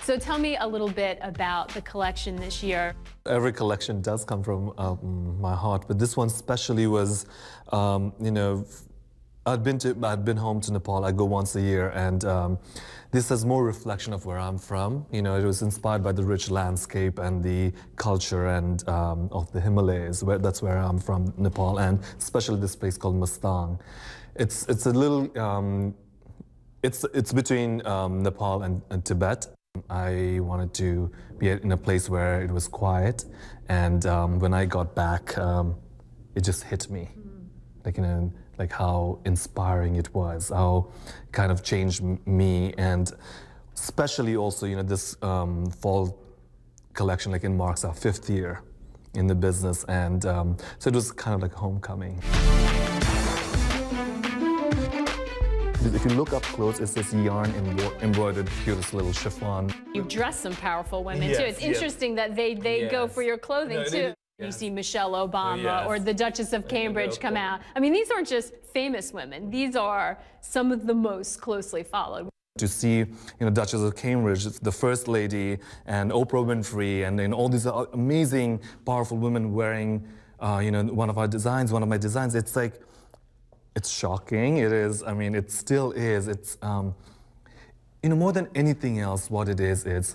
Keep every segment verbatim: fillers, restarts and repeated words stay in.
So tell me a little bit about the collection this year. Every collection does come from um, my heart, but this one especially was, um, you know, I'd been to, I'd been home to Nepal. I go once a year, and um, this has more reflection of where I'm from. You know, it was inspired by the rich landscape and the culture and um, of the Himalayas. Where that's where I'm from, Nepal, and especially this place called Mustang. It's it's a little, um, it's it's between um, Nepal and, and Tibet. I wanted to be in a place where it was quiet, and um, when I got back, um, it just hit me, mm. like you know. like how inspiring it was, how it kind of changed me, and especially also, you know, this um, fall collection, like it marks our fifth year in the business, and um, so it was kind of like homecoming. If you look up close, it's this yarn embroidered, cutest little chiffon. You've dressed some powerful women, yes, too. It's yes. interesting that they, they yes. go for your clothing, no, too. You yes. see Michelle Obama yes. or the Duchess of Cambridge come out. I mean, these aren't just famous women. These are some of the most closely followed. To see, you know, Duchess of Cambridge, the First Lady, and Oprah Winfrey, and then all these amazing, powerful women wearing, uh, you know, one of our designs, one of my designs, it's like, it's shocking. It is, I mean, it still is. It's, um, you know, more than anything else, what it is, is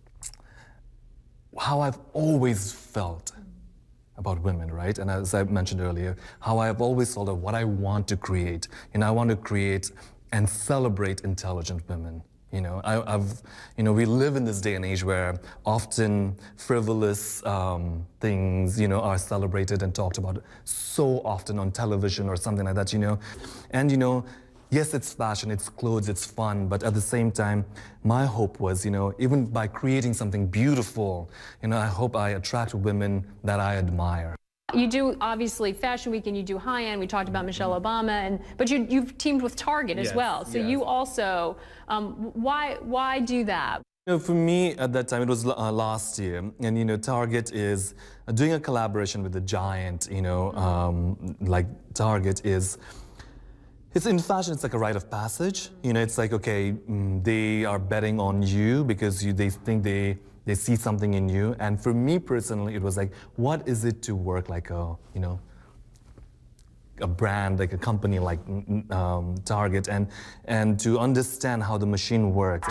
how I've always felt about women, right? And as I mentioned earlier, how I've always thought of what I want to create. And I want to create and celebrate intelligent women. You know, I, I've, you know, we live in this day and age where often frivolous um, things, you know, are celebrated and talked about so often on television or something like that, you know. And, you know, yes, it's fashion, it's clothes, it's fun, but at the same time, my hope was, you know, even by creating something beautiful, you know, I hope I attract women that I admire. You do, obviously, Fashion Week, and you do high-end. We talked about Michelle Obama, and but you, you've teamed with Target as yes, well. So yes. you also, um, why, why do that? You know, for me, at that time, it was uh, last year, and, you know, Target is uh, doing a collaboration with a giant, you know, um, like Target is. It's in fashion, it's like a rite of passage. You know, it's like, okay, mm, they are betting on you because you, they think they, they see something in you. And for me personally, it was like, what is it to work like a, you know, a brand, like a company like um, Target, and, and to understand how the machine works.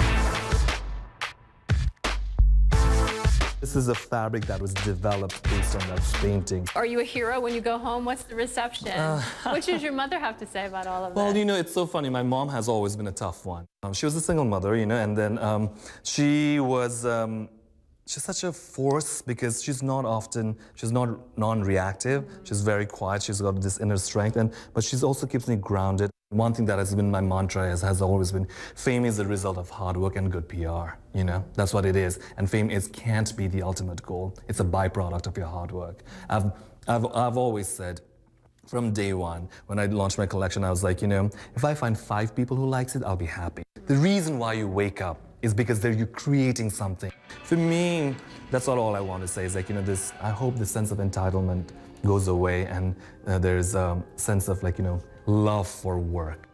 This is a fabric that was developed based on that painting. Are you a hero when you go home? What's the reception? Uh, what does your mother have to say about all of that? Well, you know, it's so funny. My mom has always been a tough one. Um, she was a single mother, you know, and then um, she was, um, she's such a force because she's not often, she's not non-reactive. Mm-hmm. She's very quiet. She's got this inner strength, and but she also keeps me grounded. One thing that has been my mantra is, has always been, fame is the result of hard work and good P R, you know? That's what it is. And fame is, can't be the ultimate goal. It's a byproduct of your hard work. I've, I've, I've always said, from day one, when I launched my collection, I was like, you know, if I find five people who likes it, I'll be happy. The reason why you wake up is because they're, you're creating something. For me, that's not all I want to say. Is like, you know, this, I hope this sense of entitlement goes away, and uh, there's a sense of, like, you know, love for work.